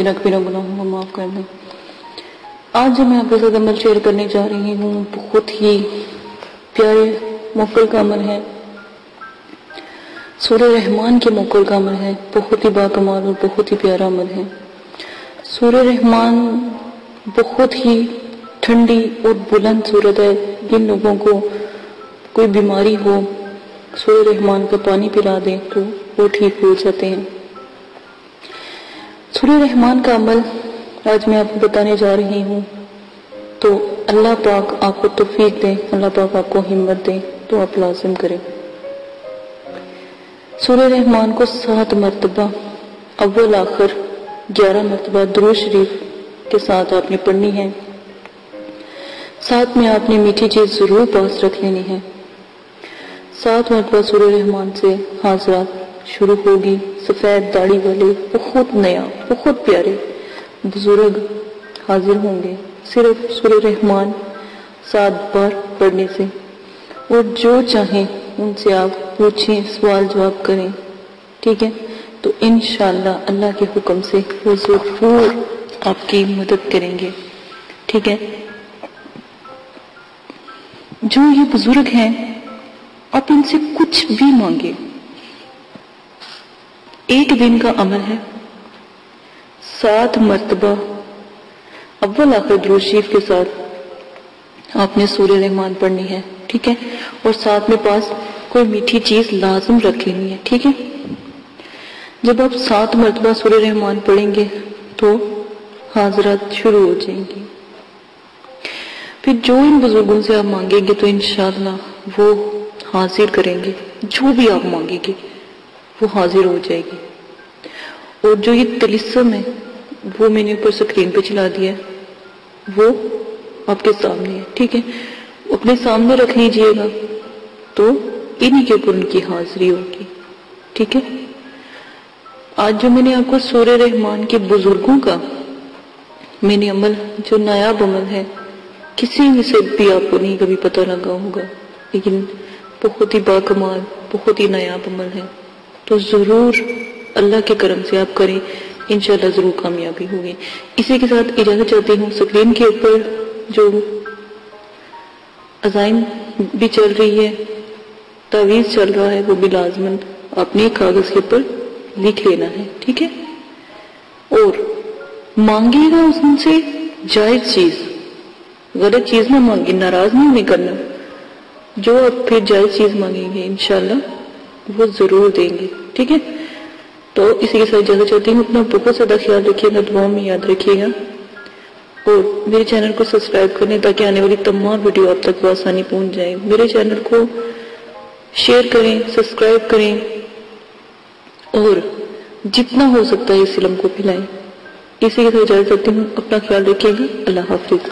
جنہیں کبیرہ گناہوں کو معاف کر دیں۔ آج جو میں آپ کے ساتھ عمل شیئر کرنے جا رہی ہوں بہت ہی پیارے موکل کا عمل ہے، سورہ رحمان کے موکل کا عمل ہے، بہت ہی باکمال اور بہت ہی پیارا عمل ہے۔ سورہ رحمان بہت ہی ٹھنڈی اور بلند صورت ہے، جن لوگوں کو کوئی بیماری ہو سورہ رحمان کا پانی پلا دیں تو وہ ٹھیک ہو جاتے ہیں۔ سورہ رحمان کا عمل آج میں آپ کو بتانے جا رہی ہوں، تو اللہ پاک آپ کو توفیق دے، اللہ پاک آپ کو ہمت دے تو آپ لازم کریں۔ سورہ رحمان کو 7 مرتبہ اول آخر 11 مرتبہ درود شریف کے ساتھ آپ نے پڑھنی ہے، ساتھ میں آپ نے میٹھی چیز ضرور پاس رکھ لینی ہے۔ 7 مرتبہ سورہ رحمان سے حاضرات شروع ہوگی، سفید داڑھی والے بہت نیا بہت پیارے بزرگ حاضر ہوں گے صرف سورہ رحمان 7 بار پڑھنے سے، اور جو چاہیں ان سے آپ پوچھیں، سوال جواب کریں، ٹھیک ہے؟ تو انشاءاللہ اللہ کے حکم سے وہ ضرور آپ کی مدد کریں گے، ٹھیک ہے؟ جو یہ بزرگ ہیں آپ ان سے کچھ بھی مانگے، ایک دن کا عمل ہے، 7 مرتبہ اول آخر درود شریف کے ساتھ آپ نے سورہ رحمان پڑھنی ہے، ٹھیک ہے؟ اور ساتھ میں پاس کوئی میٹھی چیز لازم رکھ لینی ہے، ٹھیک ہے؟ جب آپ 7 مرتبہ سورہ رحمان پڑھیں گے تو حاضرات شروع ہو جائیں گی، پھر جو ان بزرگوں سے آپ مانگیں گے تو انشاءاللہ وہ حاضر کریں گے، جو بھی آپ مانگیں گے وہ حاضر ہو جائے گی۔ اور جو یہ طلسم ہے وہ میں نے اوپر سکرین پہ چلا دیا ہے، وہ آپ کے سامنے ہے، ٹھیک ہے؟ اپنے سامنے رکھ لیجئے گا تو انہی کے اوپر ان کی حاضری ہوگی، ٹھیک ہے؟ آج جو میں نے آپ کو سورہ رحمان کے بزرگوں کا میں نے عمل، جو نایاب عمل ہے، کسی میں سے بھی آپ کو نہیں کبھی پتہ لگا ہوگا، لیکن بہت ہی باکمال بہت ہی نایاب عمل ہے، تو ضرور اللہ کے کرم سے آپ کریں، انشاءاللہ ضرور کامیابی ہوگی۔ اسی کے ساتھ اجازت چاہتی ہوں، سکرین کے اوپر جو عزائم بھی چل رہی ہے، تعویذ چل رہا ہے، وہ بھی لازماً اپنے کاغذ کے اوپر لکھ لینا ہے، ٹھیک ہے؟ اور مانگے گا ان سے جائز چیز، غلط چیز نہ مانگے، ناراض نہیں کرنا، جو آپ پھر جائز چیز مانگیں گے انشاءاللہ وہ ضرور دیں گے، ٹھیک ہے؟ تو اسی کے ساتھ اجازت چاہتی ہوں، اپنا بہت زیادہ خیال رکھیے گا، دعاؤں میں یاد رکھیے گا، اور میرے چینل کو سبسکرائب کریں تاکہ آنے والی تمام ویڈیو آپ تک بآسانی پہنچ جائیں۔ میرے چینل کو شیئر کریں، سبسکرائب کریں، اور جتنا ہو سکتا ہے اس علم کو پھیلائیں۔ اسی کے ساتھ اجازت چاہتی ہوں، اپنا خیال رکھیے گا، اللہ حافظ۔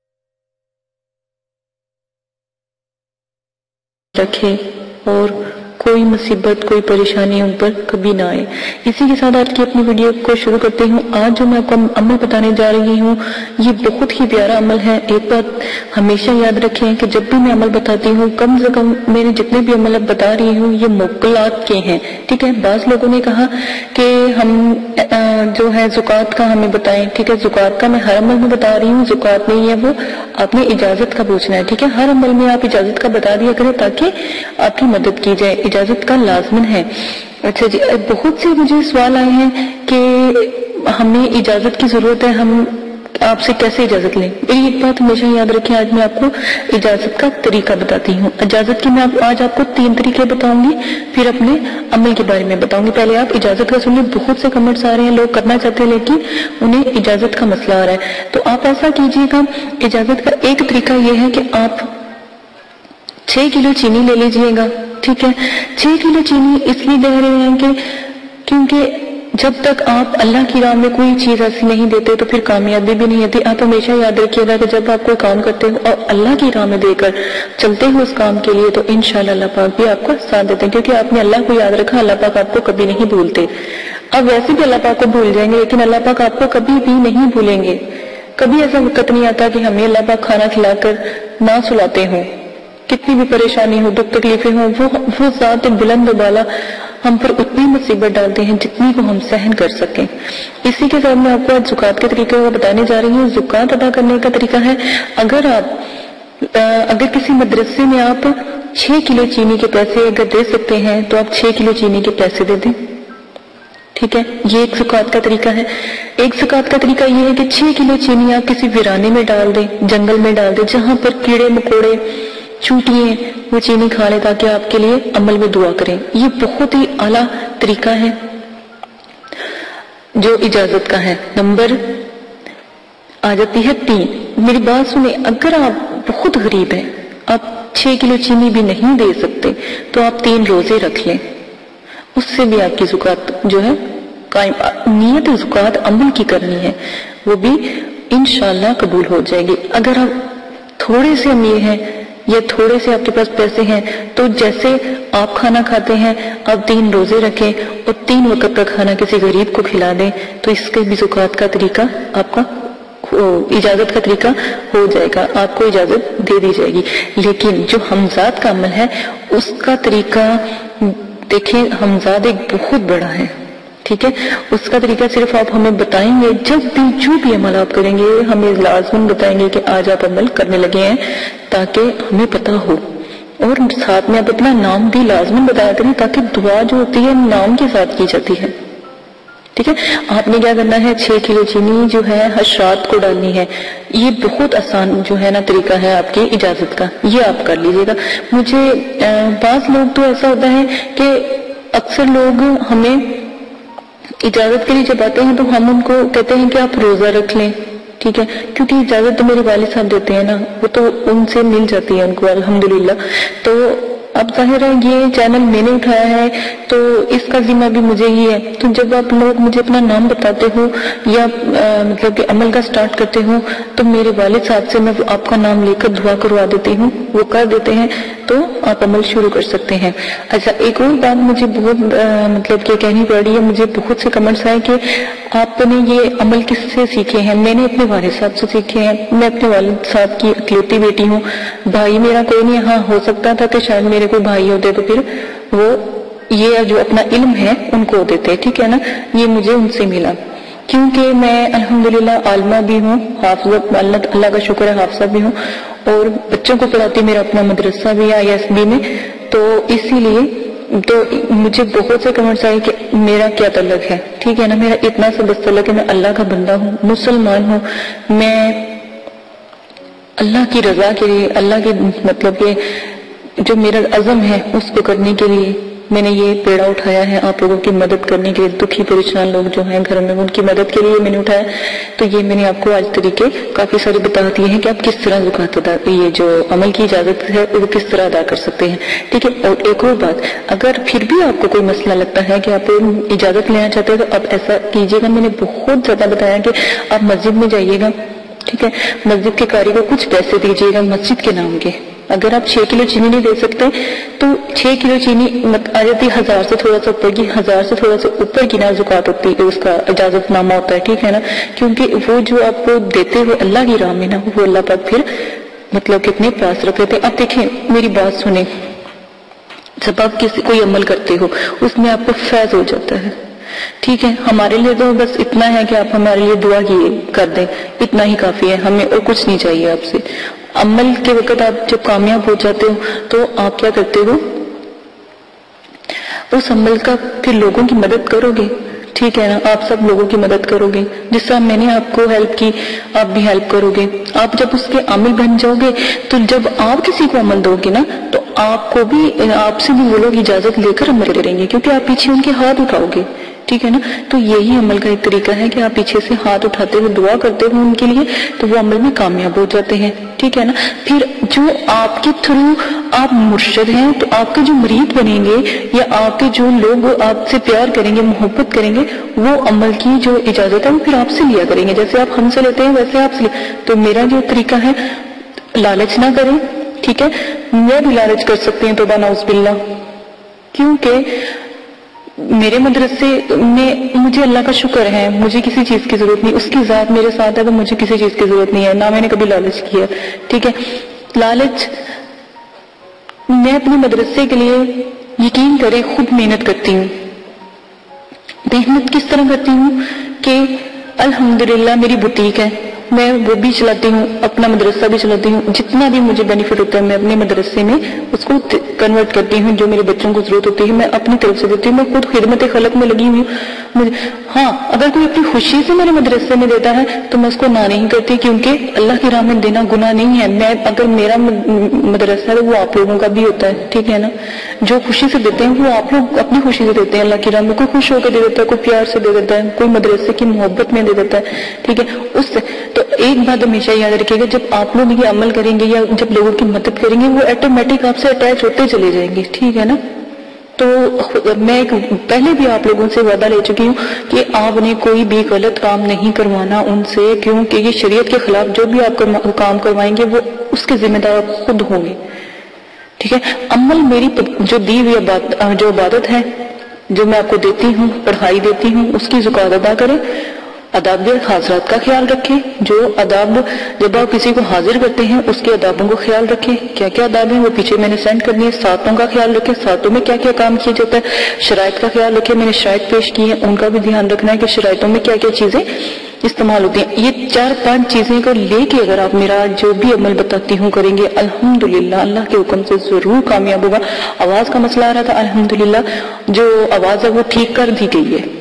رکھیں اور کوئی مصیبت کوئی پریشانی ان پر کبھی نہ آئے۔ اسی کے ساتھ آج کی اپنی ویڈیو کو شروع کرتے ہوں۔ آج جو میں آپ کو عمل بتانے جا رہی ہوں یہ بہت ہی پیارا عمل ہے۔ ایک بات ہمیشہ یاد رکھیں کہ جب بھی میں عمل بتاتی ہوں کم سے کم میرے جتنے بھی عمل اب بتا رہی ہوں یہ موکلات کے ہیں، ٹھیک ہے۔ بعض لوگوں نے کہا کہ ہم جو ہے زکوٰۃ کا ہمیں بتائیں، ٹھیک ہے۔ زکوٰۃ کا میں ہر عمل میں بتا رہی ہوں، زکوٰۃ نہیں ہے وہ، آپ نے اجازت کا پوچھنا ہے، ٹھیک ہے۔ ہر عمل میں آپ اجازت کا بتا دیا کریں تاکہ آپ کی مدد کی جائے، اجازت کا لازمن ہے۔ اچھا جی، بہت سے مجھے سوال آئے ہیں کہ ہمیں اجازت کی ضرورت ہے، ہم آپ سے کیسے اجازت لیں؟ میری ایک بات ہمیشہ یاد رکھیں، آج میں آپ کو اجازت کا طریقہ بتاتی ہوں۔ اجازت کی میں آج آپ کو 3 طریقے بتاؤں گی، پھر اپنے عمل کے بارے میں بتاؤں گی۔ پہلے آپ اجازت کا سنیے، بہت سے کمنٹس آ رہے ہیں، لوگ کرنا چاہتے ہیں لیکن انہیں اجازت کا مسئلہ آ رہا ہے۔ تو آپ ایسا کیجیے گا، اجازت کا ایک طریقہ یہ ہے کہ آپ 6 کلو چینی لے لیجئے گا، ٹھیک ہے۔ 6 کلو چینی اس لیے دے رہے ہیں کہ کیونکہ جب تک آپ اللہ کی راہ میں کوئی چیز ایسی نہیں دیتے تو پھر کامیابی بھی نہیں ہوتی۔ آپ ہمیشہ یاد رکھیے گا کہ جب آپ کوئی کام کرتے ہو اور اللہ کی راہ میں دے کر چلتے ہو اس کام کے لیے تو انشاءاللہ اللہ پاک بھی آپ کو ساتھ دیتے ہیں، کیونکہ آپ نے اللہ کو یاد رکھا، اللہ پاک آپ کو کبھی نہیں بھولتے۔ اب ویسے بھی اللہ پاک کو بھول جائیں گے لیکن اللہ پاک آپ کو کبھی بھی نہیں بھولیں گے۔ کبھی ایسا وقت نہیں آتا کہ ہمیں اللہ پاک کھانا کھلا کر نہ سلاتے ہوں، کتنی بھی پریشانی ہو، دکھ تکلیفیں ہوں، وہ ذات بلند و بالا ہم پر اتنی مصیبت ڈالتے ہیں جتنی کو ہم سہن کر سکیں۔ اسی کے ساتھ میں آپ کو آج زکوٰۃ کے طریقے کو بتانے جا رہی ہوں۔ زکوٰۃ ادا کرنے کا طریقہ ہے، اگر کسی مدرسے میں آپ 6 کلو چینی کے پیسے اگر دے سکتے ہیں تو آپ 6 کلو چینی کے پیسے دے دیں، ٹھیک ہے۔ یہ ایک زکوٰۃ کا طریقہ ہے۔ ایک زکوٰۃ کا طریقہ یہ ہے کہ 6 کلو چینی آپ کسی ویرانے میں ڈال دیں، جنگل میں ڈال دیں، جہاں پر کیڑے مکوڑے چونٹیاں وہ چینی کھا لیں تاکہ آپ کے لیے عمل میں دعا کریں۔ یہ بہت ہی اعلیٰ طریقہ ہے جو اجازت کا ہے۔ نمبر آ جاتی ہے 3۔ میری بات سنیں، اگر آپ بہت غریب ہیں، آپ 6 کلو چینی بھی نہیں دے سکتے تو آپ 3 روزے رکھ لیں، اس سے بھی آپ کی زکوٰۃ جو ہے قائم۔ نیت زکوٰۃ عمل کی کرنی ہے، وہ بھی انشاءاللہ قبول ہو جائے گی۔ اگر آپ تھوڑے سے امیر ہیں یا تھوڑے سے آپ کے پاس پیسے ہیں تو جیسے آپ کھانا کھاتے ہیں آپ 3 روزے رکھیں اور 3 وقت کا کھانا کسی غریب کو کھلا دیں تو اس کے بھی زکوٰۃ کا طریقہ آپ کا اجازت کا طریقہ ہو جائے گا، آپ کو اجازت دے دی جائے گی۔ لیکن جو حمزات کا عمل ہے اس کا طریقہ دیکھیں، حمزات ایک بہت بڑا ہے، ٹھیک ہے۔ اس کا طریقہ صرف آپ ہمیں بتائیں گے، جب بھی جو بھی عمل آپ کریں گے ہمیں لازماً بتائیں گے کہ آج آپ عمل کرنے لگے ہیں تاکہ ہمیں پتہ ہو، اور ساتھ میں آپ اپنا نام بھی لازماً بتایا کریں تاکہ دعا جو ہوتی ہے نام کے ساتھ کی جاتی ہے، ٹھیک ہے۔ آپ نے کیا کرنا ہے، 6 کلو چینی جو ہے حشرات کو ڈالنی ہے۔ یہ بہت آسان جو ہے نا طریقہ ہے آپ کی اجازت کا، یہ آپ کر لیجئے گا۔ مجھے بعض لوگ تو ایسا ہوتا ہے کہ اکثر لوگ ہمیں اجازت کے لیے جب آتے ہیں تو ہم ان کو کہتے ہیں کہ آپ روزہ رکھ لیں، ٹھیک ہے، کیونکہ اجازت تو میرے والد صاحب دیتے ہیں نا، وہ تو ان سے مل جاتی ہے ان کو الحمدللہ۔ تو اب ظاہر ہے یہ چینل میں نے اٹھایا ہے تو اس کا ذمہ بھی مجھے ہی ہے۔ تو جب آپ لوگ مجھے اپنا نام بتاتے ہو یا مطلب کہ عمل کا سٹارٹ کرتے ہو تو میرے والد صاحب سے میں آپ کا نام لے کر دعا کروا دیتی ہوں، وہ کر دیتے ہیں تو آپ عمل شروع کر سکتے ہیں۔ اچھا، ایک اور بات مجھے بہت مطلب کہ کہنی پڑ رہی ہے، مجھے بہت سے کمنٹس آئے کہ آپ نے یہ عمل کس سے سیکھے ہیں؟ میں نے اپنے والد صاحب سے سیکھے ہیں، میں اپنے والد صاحب کی اکلوتی بیٹی ہوں، بھائی میرا کوئی نہیں۔ ہاں ہو سکتا تھا کہ شاید میرے کوئی بھائی ہوتے تو پھر وہ یہ جو اپنا علم ہے ان کو دیتے، ٹھیک ہے نا، یہ مجھے ان سے ملا، کیونکہ میں الحمدللہ عالمہ بھی ہوں، حافظہ، اللہ کا شکر ہے حافظہ بھی ہوں، اور بچوں کو پڑھاتی، میرا اپنا مدرسہ بھی ہے ISB میں، تو اسی لیے تو مجھے بہت سے کمنٹس آئے کہ میرا کیا تعلق ہے، ٹھیک ہے نا، میرا اتنا سا بس تعلق ہے، میں اللہ کا بندہ ہوں، مسلمان ہوں، میں اللہ کی رضا کے لیے، اللہ کے مطلب کہ جو میرا عزم ہے اس کو کرنے کے لیے میں نے یہ پیڑا اٹھایا ہے، آپ لوگوں کی مدد کرنے کے لیے، دکھی پریشان لوگ جو ہیں گھر میں ان کی مدد کے لیے میں نے اٹھایا۔ تو یہ میں نے آپ کو آج طریقے کافی سارے بتا دیے ہیں کہ آپ کس طرح زکوٰۃ ادا، یہ جو عمل کی اجازت ہے وہ کس طرح ادا کر سکتے ہیں، ٹھیک ہے۔ اور ایک اور بات، اگر پھر بھی آپ کو کوئی مسئلہ لگتا ہے کہ آپ اجازت لینا چاہتے ہیں تو آپ ایسا کیجیے گا، میں نے بہت زیادہ بتایا کہ آپ مسجد میں جائیے گا، ٹھیک ہے، مسجد کے قاری کو کچھ پیسے دیجیے گا مسجد کے نام کے، اگر آپ 6 کلو چینی نہیں دے سکتے تو 6 کلو چینی آ جاتی 1000 سے تھوڑا سا اوپر کی، 1000 سے تھوڑا سا اوپر کی نا زکوٰۃ ہوتی ہے، اس کا اجازت نامہ ہوتا ہے، ٹھیک ہے نا، کیونکہ وہ جو آپ کو دیتے ہو اللہ کی راہ میں نا، وہ اللہ پاک پھر مطلب کتنے پاس رکھ لیتے ہیں۔ اب دیکھیں میری بات سنیں، جب آپ کوئی عمل کرتے ہو اس میں آپ کو فیض ہو جاتا ہے، ٹھیک ہے، ہمارے لیے تو بس اتنا ہے کہ آپ ہمارے لیے دعا کر دیں، اتنا ہی کافی ہے، ہمیں اور کچھ نہیں چاہیے آپ سے۔ عمل کے وقت آپ جب کامیاب ہو جاتے ہو تو آپ کیا کرتے ہو، اس عمل کا پھر لوگوں کی مدد کرو گے، ٹھیک ہے نا، آپ سب لوگوں کی مدد کرو گے، جس طرح میں نے آپ کو ہیلپ کی آپ بھی ہیلپ کرو گے۔ آپ جب اس کے عامل بن جاؤ گے تو جب آپ کسی کو عمل دو گے نا تو آپ کو بھی، آپ سے بھی وہ لوگ اجازت لے کر عمل کریں گے، کیونکہ آپ پیچھے ان کے ہاتھ اٹھاؤ گے، ٹھیک ہے نا۔ تو یہی عمل کا ایک طریقہ ہے کہ آپ پیچھے سے ہاتھ اٹھاتے ہوئے دعا کرتے ہو ان کے لیے، تو وہ عمل میں کامیاب ہو جاتے ہیں، ٹھیک ہے نا۔ پھر جو آپ کے تھرو آپ مرشد ہیں تو آپ کے جو مرید بنیں گے یا آپ کے جو لوگ آپ سے پیار کریں گے، محبت کریں گے، وہ عمل کی جو اجازت ہے وہ پھر آپ سے لیا کریں گے، جیسے آپ ہم سے لیتے ہیں ویسے آپ سے تو میرا جو طریقہ ہے، لالچ نہ کریں، ٹھیک ہے۔ میں بھی لالچ کر سکتے ہیں، توبہ نعوذ باللہ، کیونکہ میرے مدرسے میں مجھے اللہ کا شکر ہے، مجھے کسی چیز کی ضرورت نہیں، اس کی ذات میرے ساتھ ہے تو مجھے کسی چیز کی ضرورت نہیں ہے، نہ میں نے کبھی لالچ کیا، ٹھیک ہے۔ لالچ، میں اپنے مدرسے کے لیے یقین کریں خود محنت کرتی ہوں۔ محنت کس طرح کرتی ہوں کہ الحمدللہ میری بوتیک ہے، میں وہ بھی چلاتی ہوں، اپنا مدرسہ بھی چلاتی ہوں، جتنا بھی مجھے بینیفٹ ہوتا ہے میں اپنے مدرسے میں اس کو کنورٹ کرتی ہوں، جو میرے بچوں کو ضرورت ہوتی ہے میں اپنی طرف سے دیتی ہوں، میں خود خدمت خلق میں لگی ہوئی ہوں۔ ہاں، اگر کوئی اپنی خوشی سے میرے مدرسے میں دیتا ہے تو میں اس کو نہ نہیں کرتی، کیونکہ اللہ کی راہ میں دینا گناہ نہیں ہے۔ میں اگر میرا مدرسہ ہے وہ آپ لوگوں کا بھی ہوتا ہے، ٹھیک ہے نا، جو خوشی سے دیتے ہیں وہ آپ لوگ اپنی خوشی سے دیتے ہیں اللہ کی راہ میں، کوئی خوش ہو کے دے دیتا ہے، کوئی پیار سے دے دیتا ہے، کوئی مدرسے کی محبت میں دے دیتا ہے، ٹھیک ہے۔ اس سے تو ایک بات ہمیشہ یاد رکھیے گا، جب آپ لوگ یہ عمل کریں گے یا جب لوگوں کی مدد کریں گے وہ آٹومیٹک آپ سے اٹیچ ہوتے چلے جائیں گے، ٹھیک ہے نا۔ تو میں پہلے بھی آپ لوگوں سے وعدہ لے چکی ہوں کہ آپ نے کوئی بھی غلط کام نہیں کروانا ان سے، کیونکہ یہ شریعت کے خلاف جو بھی آپ کام کروائیں گے وہ اس کے ذمہ دار آپ خود ہوں گے، ٹھیک ہے۔ عمل میری جو دی ہوئی جو عبادت ہے، جو میں آپ کو دیتی ہوں، پڑھائی دیتی ہوں، اس کی زکوٰۃ ادا کریں، آداب حاضرات کا خیال رکھیں، جو آداب جب آپ کسی کو حاضر کرتے ہیں اس کے آدابوں کو خیال رکھیں، کیا کیا آداب ہیں وہ پیچھے میں نے سینڈ کرنی ہے، ساتوں کا خیال رکھیں، ساتوں میں کیا کیا کام کیا جاتا ہے، شرائط کا خیال رکھیں، میں نے شرائط پیش کی ہیں ان کا بھی دھیان رکھنا ہے کہ شرائطوں میں کیا کیا چیزیں استعمال ہوتی ہیں۔ یہ 4-5 چیزیں کو لے کے اگر آپ میرا جو بھی عمل بتاتی ہوں کریں گے، الحمدللہ اللہ کے حکم سے ضرور کامیاب ہوگا۔ آواز کا مسئلہ آ رہا تھا، الحمدللہ جو آواز ہے وہ ٹھیک کر دی گئی ہے۔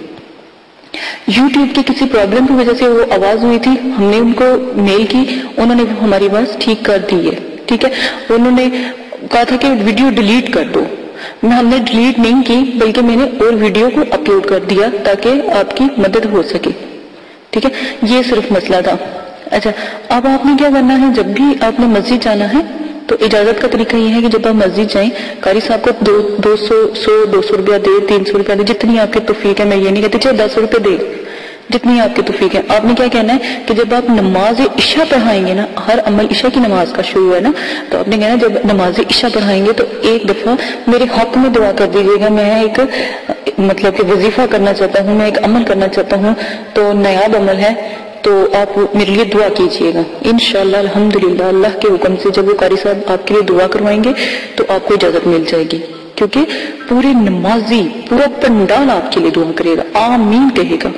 یوٹیوب کی کسی پرابلم کی وجہ سے وہ آواز ہوئی تھی، ہم نے ان کو میل کی، انہوں نے ہماری آواز ٹھیک کر دی ہے، ٹھیک ہے۔ انہوں نے کہا تھا کہ ویڈیو ڈیلیٹ کر دو، ہم نے ڈیلیٹ نہیں کی بلکہ میں نے اور ویڈیو کو اپلوڈ کر دیا تاکہ آپ کی مدد ہو سکے، ٹھیک ہے۔ یہ صرف مسئلہ تھا۔ اچھا، اب آپ نے کیا کرنا ہے، جب بھی آپ نے مسجد جانا ہے تو اجازت کا طریقہ یہ ہے کہ جب آپ مسجد جائیں، قاری صاحب کو 200 روپیہ دے، 300 روپیہ دے، جتنی آپ کی توفیق ہے، میں یہ نہیں کہتی چاہے 10 روپے دے، جتنی آپ کی توفیق ہے۔ آپ نے کیا کہنا ہے کہ جب آپ نماز عشاء پڑھائیں گے نا، ہر عمل عشاء کی نماز کا شروع ہے نا، تو آپ نے کہنا جب نماز عشاء پڑھائیں گے تو ایک دفعہ میرے حق میں دعا کر دیجیے گا، میں ایک مطلب کہ وظیفہ کرنا چاہتا ہوں، میں ایک عمل کرنا چاہتا ہوں، تو نیاب عمل ہے، تو آپ میرے لیے دعا کیجئے گا، انشاءاللہ الحمدللہ اللہ کے حکم سے جب وہ قاری صاحب آپ کے لیے دعا کروائیں گے تو آپ کو اجازت مل جائے گی، کیونکہ پورے نمازی پورا پنڈال آپ کے لیے دعا کرے گا، آمین کہے گا۔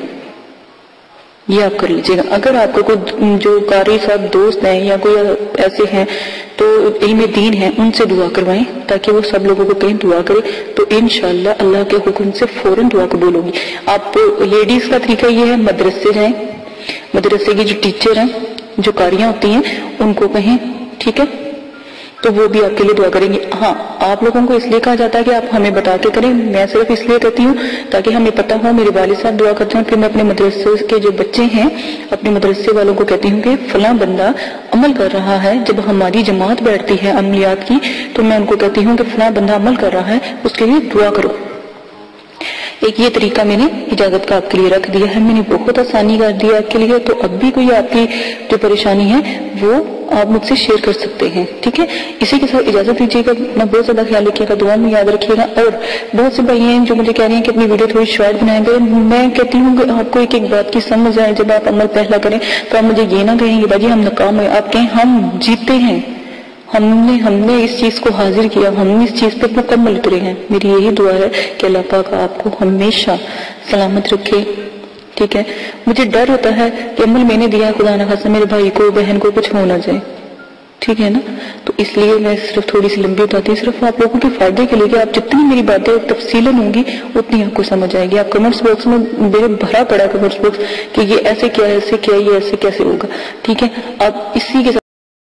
یہ آپ کر لیجئے گا۔ اگر آپ کو کوئی جو قاری صاحب دوست ہیں یا کوئی ایسے ہیں تو علم دین ہیں، ان سے دعا کروائیں تاکہ وہ سب لوگوں کو کہیں دعا کرے، تو انشاءاللہ اللہ کے حکم سے فوراً دعا قبول ہوگی۔ آپ لیڈیز کا طریقہ یہ ہے، مدرسے جائیں، مدرسے کی جو ٹیچر ہیں، جو قاریاں ہوتی ہیں، ان کو کہیں، ٹھیک ہے، تو وہ بھی آپ کے لیے دعا کریں گے۔ ہاں، آپ لوگوں کو اس لیے کہا جاتا ہے کہ آپ ہمیں بتا کے کریں، میں صرف اس لیے کہتی ہوں تاکہ ہمیں پتہ ہو، میرے والد صاحب دعا کرتے ہیں، پھر میں اپنے مدرسے کے جو بچے ہیں، اپنے مدرسے والوں کو کہتی ہوں کہ فلاں بندہ عمل کر رہا ہے، جب ہماری جماعت بیٹھتی ہے عملیات کی تو میں ان کو کہتی ہوں کہ فلاں بندہ عمل کر رہا ہے، اس کے لیے دعا کرو۔ ایک یہ طریقہ میں نے اجازت کا آپ کے لیے رکھ دیا ہے، میں نے بہت آسانی کر دیا آپ کے لیے، تو اب بھی کوئی آپ کی جو پریشانی ہے وہ آپ مجھ سے شیئر کر سکتے ہیں، ٹھیک ہے؟ اسی کے ساتھ اجازت دیجیے گا، اپنا بہت زیادہ خیال رکھیے گا، دعا میں یاد رکھیے گا۔ اور بہت سے بھائی ہیں جو مجھے کہہ رہے ہیں کہ اپنی ویڈیو تھوڑی شارٹ بنائیں گے، میں کہتی ہوں کہ آپ کو ایک ایک بات کی سمجھ آئے، جب آپ عمل پہلا کریں تو آپ مجھے یہ نہ کہیں کہ باجی ہم ناکام ہوئے، آپ کہیں ہم جیتے ہیں، ہم نے اس چیز کو حاضر کیا، ہم نے اس چیز پہ مکمل اترے ہیں۔ میری یہی دعا ہے کہ اللہ پاک آپ کو ہمیشہ سلامت رکھے، ٹھیک ہے؟ مجھے ڈر ہوتا ہے کہ عمل میں نے دیا ہے، خدا نہ خاصہ میرے بھائی کو بہن کو کچھ ہو نہ جائے، ٹھیک ہے نا؟ تو اس لیے میں صرف تھوڑی سی لمبی بتاتی ہوں، صرف آپ لوگوں کے فائدے کے لیے کہ آپ جتنی میری باتیں تفصیلاً ہوں گی اتنی آپ کو سمجھ آئے گی۔ آپ کمنٹس باکس میں میرے بھرا پڑا کمنٹس باکس کہ یہ ایسے کیا، ایسے کیا، یہ ایسے کیسے ہوگا، ٹھیک ہے؟ آپ اسی کے